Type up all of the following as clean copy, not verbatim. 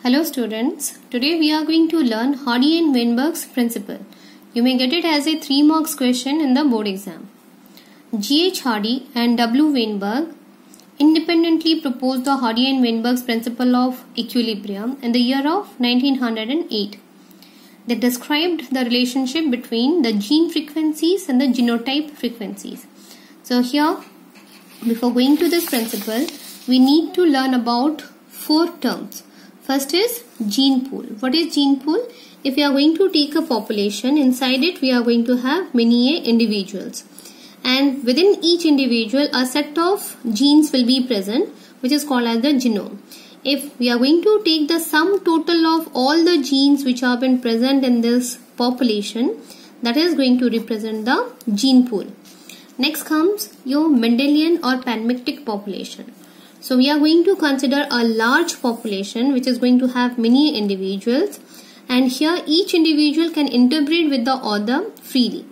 Hello students, today we are going to learn Hardy and Weinberg's principle. You may get it as a 3 marks question in the board exam. G.H. Hardy and W. Weinberg independently proposed the Hardy and Weinberg's principle of equilibrium in the year of 1908. They described the relationship between the gene frequencies and the genotype frequencies. So here, before going to this principle, we need to learn about 4 terms. First is gene pool. What is gene pool? If we are going to take a population, inside it we are going to have many individuals. And within each individual, a set of genes will be present, which is called as the genome. If we are going to take the sum total of all the genes which have been present in this population, that is going to represent the gene pool. Next comes your Mendelian or Panmictic population. So we are going to consider a large population which is going to have many individuals, and here each individual can interbreed with the other freely.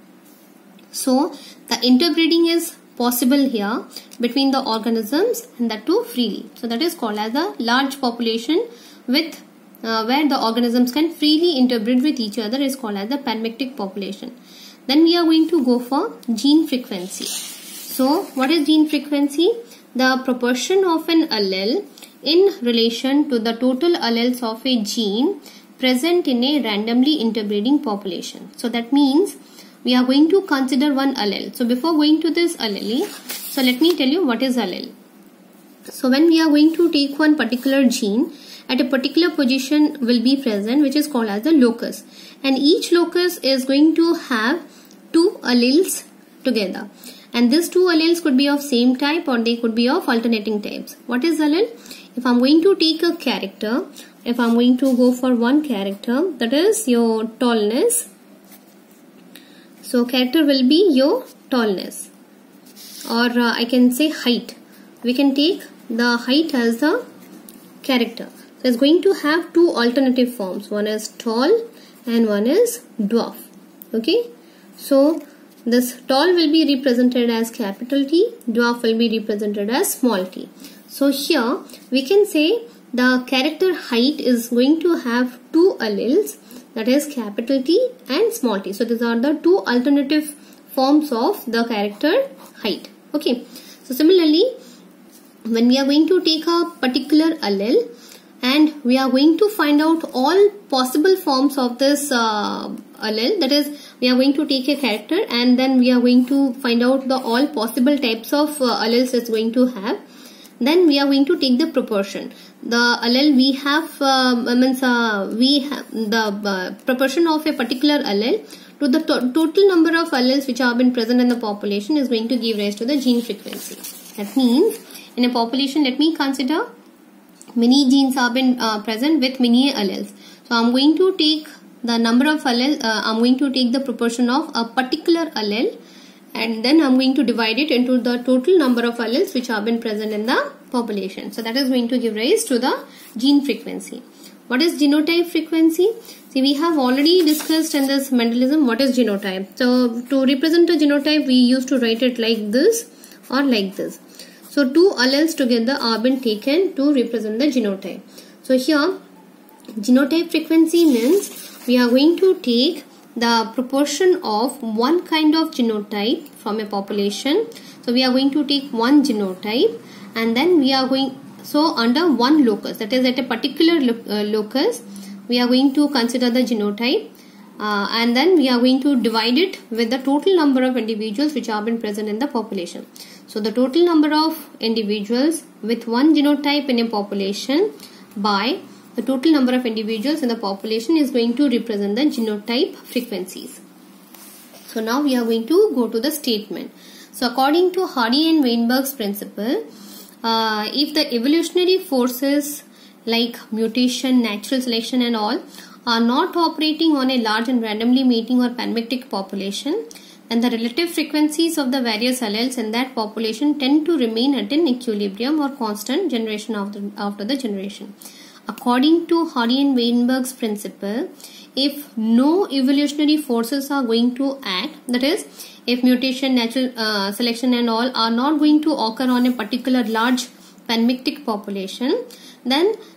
So the interbreeding is possible here between the organisms, and that too freely. So that is called as a large population with where the organisms can freely interbreed with each other is called as the Panmictic population. Then we are going to go for gene frequency. So what is gene frequency? The proportion of an allele in relation to the total alleles of a gene present in a randomly interbreeding population. So that means we are going to consider one allele. So before going to this allele, so let me tell you what is allele. So when we are going to take one particular gene, at a particular position will be present, which is called as the locus. And each locus is going to have 2 alleles together. And these 2 alleles could be of same type or they could be of alternating types. What is allele? If I'm going to take a character, if I'm going to go for one character, that is your tallness. So character will be your tallness, or I can say height. We can take the height as the character. So it's going to have 2 alternative forms. One is tall and one is dwarf. Okay. So this tall will be represented as capital T, dwarf will be represented as small t. So here we can say the character height is going to have 2 alleles, that is capital T and small t. So these are the 2 alternative forms of the character height. Okay. So similarly, when we are going to take a particular allele and we are going to find out all possible forms of this allele, that is we are going to take a character and then we are going to find out the all possible types of alleles it's going to have. Then we are going to take the proportion. The allele we have we have the proportion of a particular allele to the total number of alleles which have been present in the population is going to give rise to the gene frequency. That means in a population, let me consider many genes have been present with many alleles. So I'm going to take the number of alleles, I'm going to take the proportion of a particular allele and then I'm going to divide it into the total number of alleles which have been present in the population. So that is going to give rise to the gene frequency. What is genotype frequency? See, we have already discussed in this Mendelism what is genotype. So to represent a genotype, we used to write it like this or like this. So 2 alleles together are been taken to represent the genotype. So here genotype frequency means we are going to take the proportion of one kind of genotype from a population. So we are going to take one genotype and then we are going, so under one locus, that is at a particular locus, we are going to consider the genotype and then we are going to divide it with the total number of individuals which have been present in the population. So the total number of individuals with one genotype in a population by the total number of individuals in the population is going to represent the genotype frequencies. So now we are going to go to the statement. So according to Hardy and Weinberg's principle, if the evolutionary forces like mutation, natural selection and all are not operating on a large and randomly mating or panmictic population, then the relative frequencies of the various alleles in that population tend to remain at an equilibrium or constant generation after the generation. According to Hardy and Weinberg's principle, if no evolutionary forces are going to act, that is, if mutation, natural selection and all are not going to occur on a particular large panmictic population, then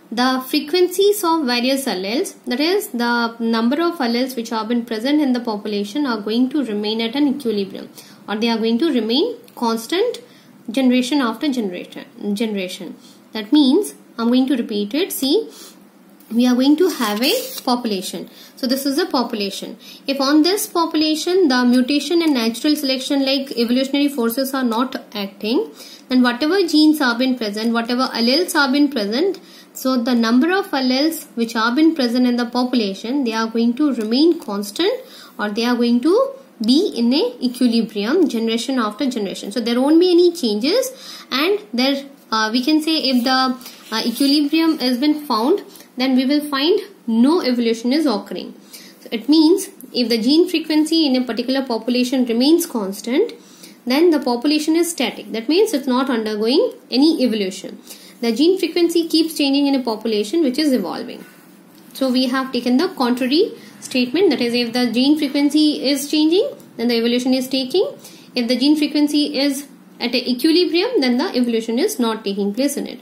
the frequencies of various alleles, that is the number of alleles which have been present in the population, are going to remain at an equilibrium, or they are going to remain constant generation after generation. That means, I'm going to repeat it. See, we are going to have a population. So this is a population. If on this population the mutation and natural selection like evolutionary forces are not acting, then whatever genes have been present, whatever alleles have been present, so the number of alleles which have been present in the population, they are going to remain constant, or they are going to be in a equilibrium generation after generation. So there won't be any changes, and there we can say if the equilibrium has been found, then we will find no evolution is occurring. So it means if the gene frequency in a particular population remains constant, then the population is static. That means it's not undergoing any evolution. The gene frequency keeps changing in a population which is evolving. So we have taken the contrary statement, that is, if the gene frequency is changing, then the evolution is taking. If the gene frequency is at an equilibrium, then the evolution is not taking place in it.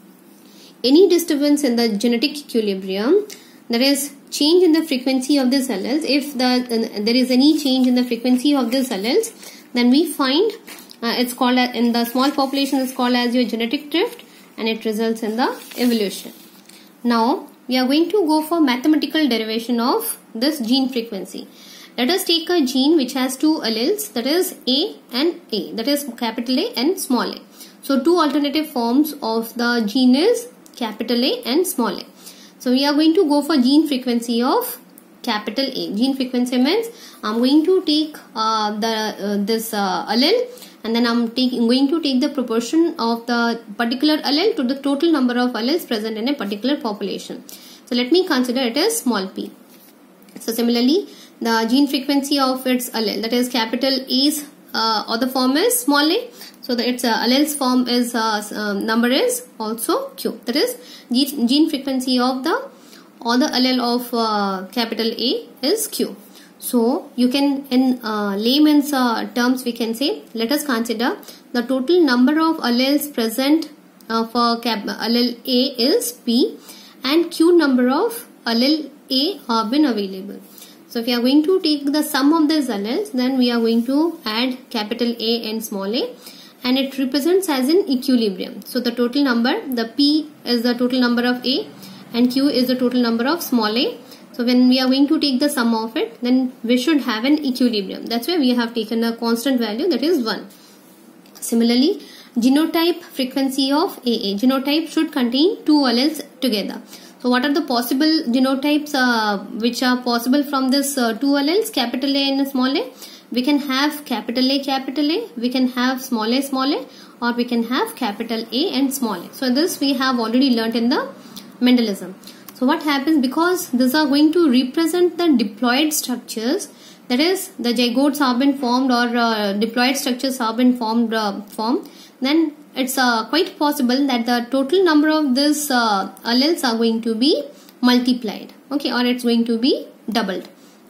Any disturbance in the genetic equilibrium, that is change in the frequency of these alleles, if there is any change in the frequency of these alleles, then we find it's called in the small population is called as your genetic drift, and it results in the evolution. Now we are going to go for mathematical derivation of this gene frequency. Let us take a gene which has two alleles, that is A and A, that is capital A and small a. So two alternative forms of the gene is capital A and small a. So we are going to go for gene frequency of capital A. Gene frequency means I'm going to take this allele, and then I'm going to take the proportion of the particular allele to the total number of alleles present in a particular population. So let me consider it as small p. So similarly, the gene frequency of its allele, that is capital A's other form is small a. So its alleles form is number is also q. That is gene frequency of the other allele of capital A is q. So you can, in layman's terms, we can say, let us consider the total number of alleles present for allele A is p, and q number of allele A have been available. So if we are going to take the sum of these alleles, then we are going to add capital A and small a, and it represents as an equilibrium. So the total number, the P is the total number of A and Q is the total number of small a. So when we are going to take the sum of it, then we should have an equilibrium. That's why we have taken a constant value, that is 1. Similarly, genotype frequency of AA. Genotype should contain two alleles together. So what are the possible genotypes which are possible from this two alleles, capital A and small a? We can have capital A, we can have small a, or we can have capital A and small a. So this we have already learnt in the Mendelism. So what happens, because these are going to represent the diploid structures, that is the zygotes have been formed or diploid structures have been formed, then it's quite possible that the total number of these alleles are going to be multiplied, okay, or it's going to be doubled.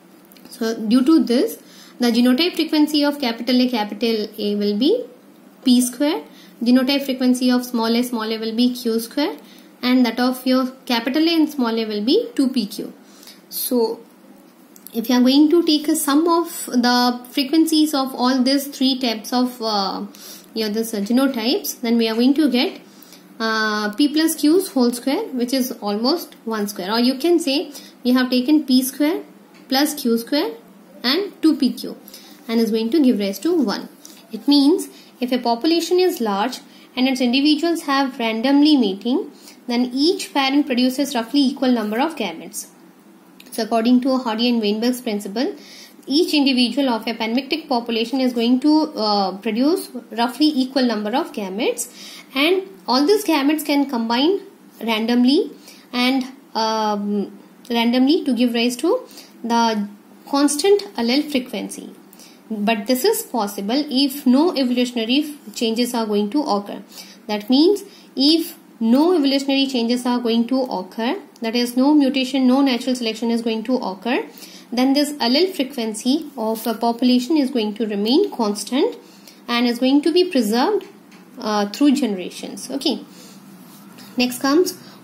So due to this, the genotype frequency of capital A will be P square, genotype frequency of small a will be Q square, and that of your capital A and small a will be 2pq. So if you are going to take a sum of the frequencies of all these three types of this genotypes, then we are going to get P plus Q's whole square, which is almost 1 square, or you can say we have taken P square plus Q square and 2pq, and is going to give rise to 1. It means if a population is large and its individuals have randomly mating, then each parent produces roughly equal number of gametes. So according to Hardy and Weinberg's principle, each individual of a panmictic population is going to produce roughly equal number of gametes, and all these gametes can combine randomly and randomly to give rise to the constant allele frequency. But this is possible if no evolutionary changes are going to occur. That means if no evolutionary changes are going to occur, that is no mutation, no natural selection is going to occur, then this allele frequency of a population is going to remain constant and is going to be preserved through generations. Okay. Next comes,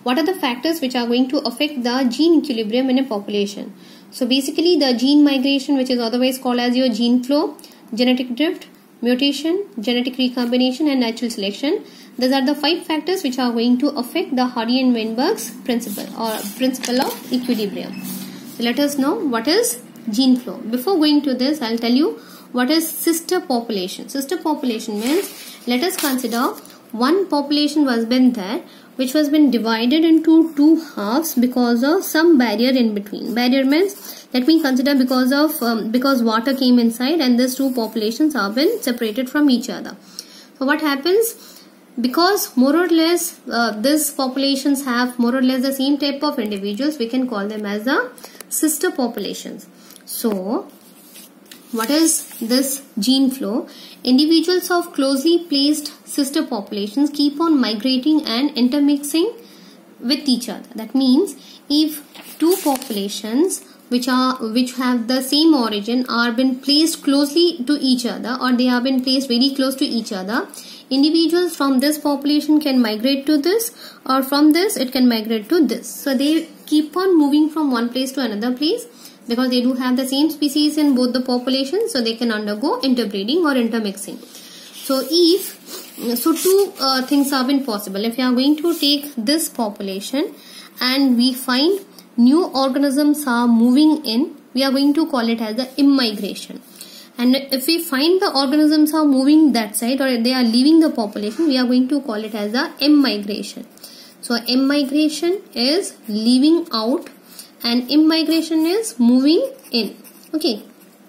what are the factors which are going to affect the gene equilibrium in a population? So basically the gene migration, which is otherwise called as your gene flow, genetic drift, mutation, genetic recombination and natural selection. These are the 5 factors which are going to affect the Hardy and Weinberg's principle or principle of equilibrium. So let us know what is gene flow. Before going to this, I'll tell you what is sister population. Sister population means, let us consider one population was been there which was been divided into 2 halves because of some barrier in between. Barrier means, let me consider because water came inside and these 2 populations have been separated from each other. So what happens? Because more or less these populations have more or less the same type of individuals, we can call them as the sister populations. So what is this gene flow? Individuals of closely placed sister populations keep on migrating and intermixing with each other. That means if 2 populations which have the same origin are been placed closely to each other, or they have been placed very close to each other, individuals from this population can migrate to this, or from this it can migrate to this. So they keep on moving from one place to another place because they do have the same species in both the populations, so they can undergo interbreeding or intermixing. So two things have been possible. If you are going to take this population and we find new organisms are moving in, we are going to call it as the immigration. And if we find the organisms are moving that side or they are leaving the population, we are going to call it as the immigration. So immigration is leaving out and immigration is moving in. Okay,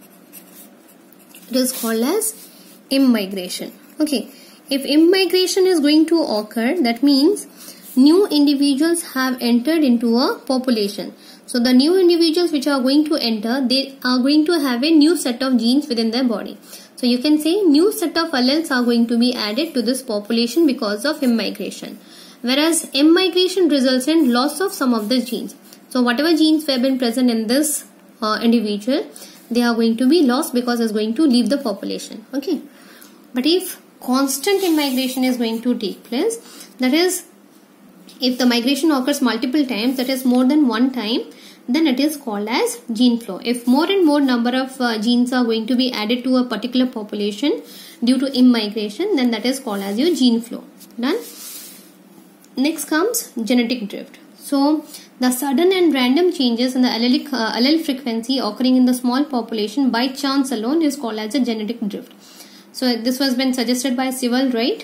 it is called as immigration. Okay, if immigration is going to occur, that means new individuals have entered into a population. So the new individuals which are going to enter, they are going to have a new set of genes within their body. So you can say new set of alleles are going to be added to this population because of immigration. Whereas immigration results in loss of some of the genes. So whatever genes have been present in this individual, they are going to be lost because it's going to leave the population. Okay. But if constant immigration is going to take place, that is, if the migration occurs multiple times, that is more than one time, then it is called as gene flow. If more and more number of genes are going to be added to a particular population due to immigration, then that is called as your gene flow. Done. Next comes genetic drift. So the sudden and random changes in the allele frequency occurring in the small population by chance alone is called as a genetic drift. So this was been suggested by Sewell Wright,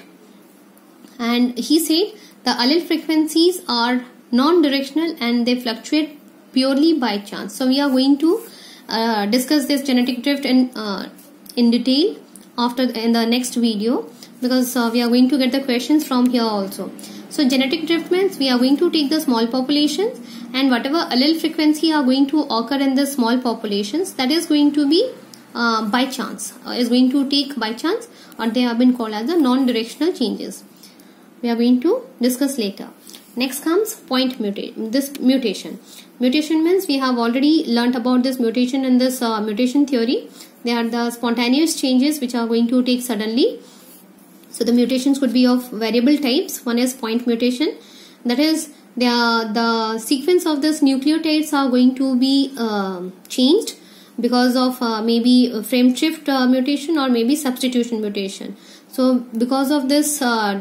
and he said the allele frequencies are non-directional and they fluctuate purely by chance. So we are going to discuss this genetic drift in detail in the next video, because we are going to get the questions from here also. So genetic drift means we are going to take the small populations and whatever allele frequency are going to occur in the small populations, that is going to be by chance, is going to take by chance, or they have been called as the non-directional changes. We are going to discuss later. Next comes mutation. Mutation means we have already learnt about this mutation in this mutation theory. They are the spontaneous changes which are going to take suddenly. So the mutations could be of variable types. One is point mutation. That is, the sequence of this nucleotides are going to be changed because of maybe frame shift mutation or maybe substitution mutation. So because of this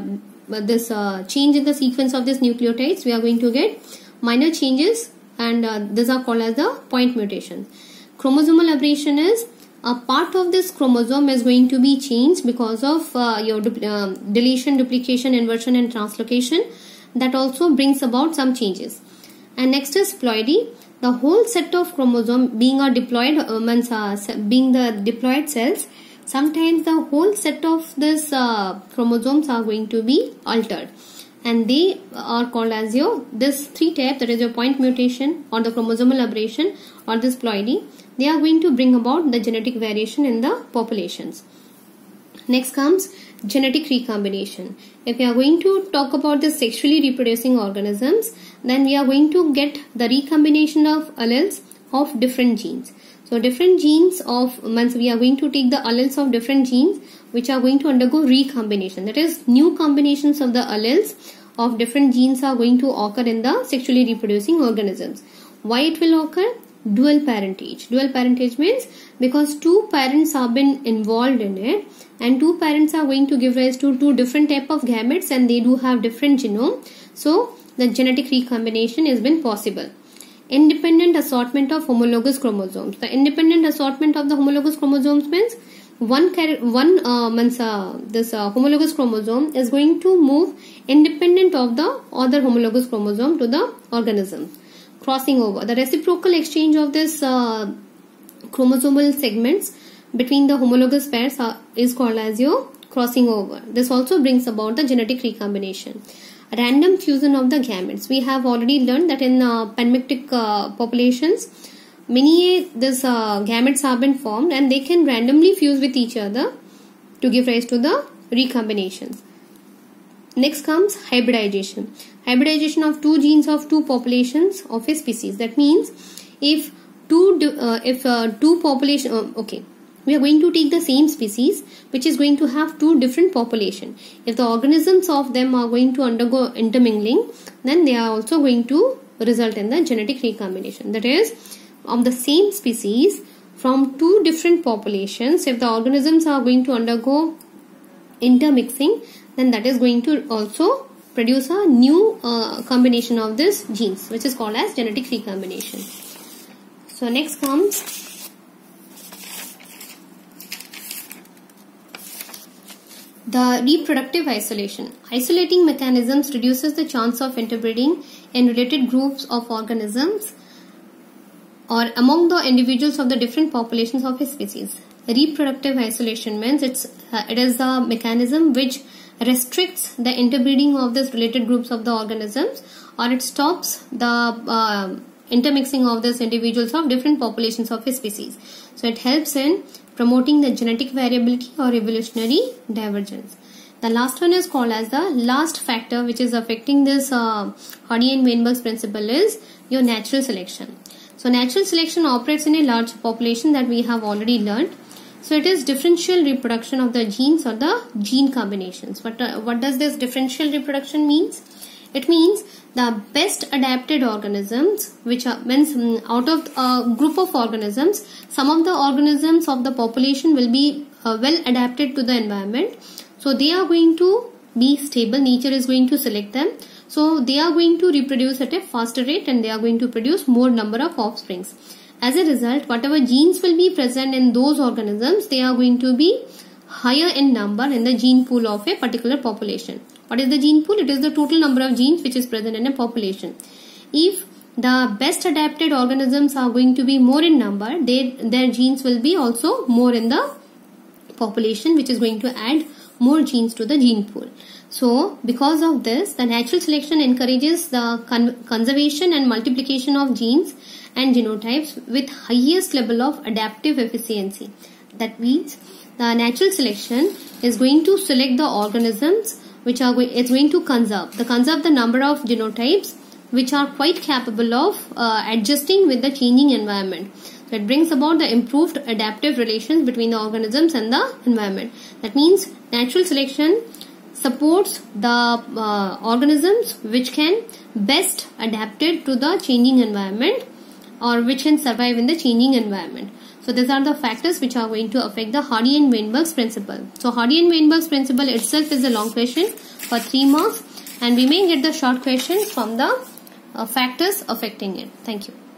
change in the sequence of these nucleotides, we are going to get minor changes, and these are called as the point mutations. Chromosomal aberration is a part of this chromosome is going to be changed because of your deletion, duplication, inversion and translocation. That also brings about some changes. And next is ploidy. The whole set of chromosome being a diploid being the diploid cells, sometimes the whole set of this chromosomes are going to be altered, and they are called as this 3 types, that is your point mutation or the chromosomal aberration or this ploidy. They are going to bring about the genetic variation in the populations. Next comes genetic recombination. If we are going to talk about the sexually reproducing organisms, then we are going to get the recombination of alleles of different genes. So different genes we are going to take the alleles of different genes which are going to undergo recombination. That is, new combinations of the alleles of different genes are going to occur in the sexually reproducing organisms. Why it will occur? Dual parentage. Dual parentage means because two parents have been involved in it, and two parents are going to give rise to two different type of gametes, and they do have different genome. So the genetic recombination has been possible. Independent assortment of homologous chromosomes. The independent assortment of the homologous chromosomes means this homologous chromosome is going to move independent of the other homologous chromosome to the organism. Crossing over. The reciprocal exchange of this chromosomal segments between the homologous pairs is called as your crossing over. This also brings about the genetic recombination. Random fusion of the gametes. We have already learned that in panmictic populations, many gametes have been formed, and they can randomly fuse with each other to give rise to the recombinations. Next comes hybridization. Hybridization of two genes of two populations of a species. That means if two population, we are going to take the same species which is going to have two different population. If the organisms of them are going to undergo intermingling, then they are also going to result in the genetic recombination. That is, of the same species from two different populations, if the organisms are going to undergo intermixing, then that is going to also produce a new combination of these genes, which is called as genetic recombination. So next comes the reproductive isolation. Isolating mechanisms reduces the chance of interbreeding in related groups of organisms or among the individuals of the different populations of a species. Reproductive isolation means it is a mechanism which restricts the interbreeding of these related groups of the organisms, or it stops the intermixing of these individuals of different populations of a species. So it helps in promoting the genetic variability or evolutionary divergence. The last one is called as the last factor which is affecting this Hardy and Weinberg's principle is your natural selection. So natural selection operates in a large population that we have already learned. So it is differential reproduction of the genes or the gene combinations. What does this differential reproduction means? It means the best adapted organisms, which are means out of a group of organisms, some of the organisms of the population will be well adapted to the environment. So they are going to be stable. Nature is going to select them. So they are going to reproduce at a faster rate, and they are going to produce more number of offsprings. As a result, whatever genes will be present in those organisms, they are going to be higher in number in the gene pool of a particular population. What is the gene pool? It is the total number of genes which is present in a population. If the best adapted organisms are going to be more in number, their genes will be also more in the population, which is going to add more genes to the gene pool. So because of this, the natural selection encourages the conservation and multiplication of genes and genotypes with highest level of adaptive efficiency. That means the natural selection is going to select the organisms which are going to conserve the number of genotypes which are quite capable of adjusting with the changing environment. So it brings about the improved adaptive relations between the organisms and the environment. That means natural selection supports the organisms which can best adapted to the changing environment, or which can survive in the changing environment. So these are the factors which are going to affect the Hardy and Weinberg's principle. So Hardy and Weinberg's principle itself is a long question for 3 marks, and we may get the short questions from the factors affecting it. Thank you.